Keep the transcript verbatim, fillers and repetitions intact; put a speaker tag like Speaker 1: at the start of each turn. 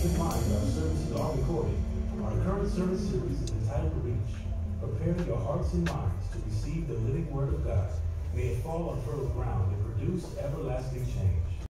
Speaker 1: Keep in mind our services are recorded. Our current service series is entitled Reach. Prepare your hearts and minds to receive the living word of God. May it fall on fertile ground and produce everlasting change.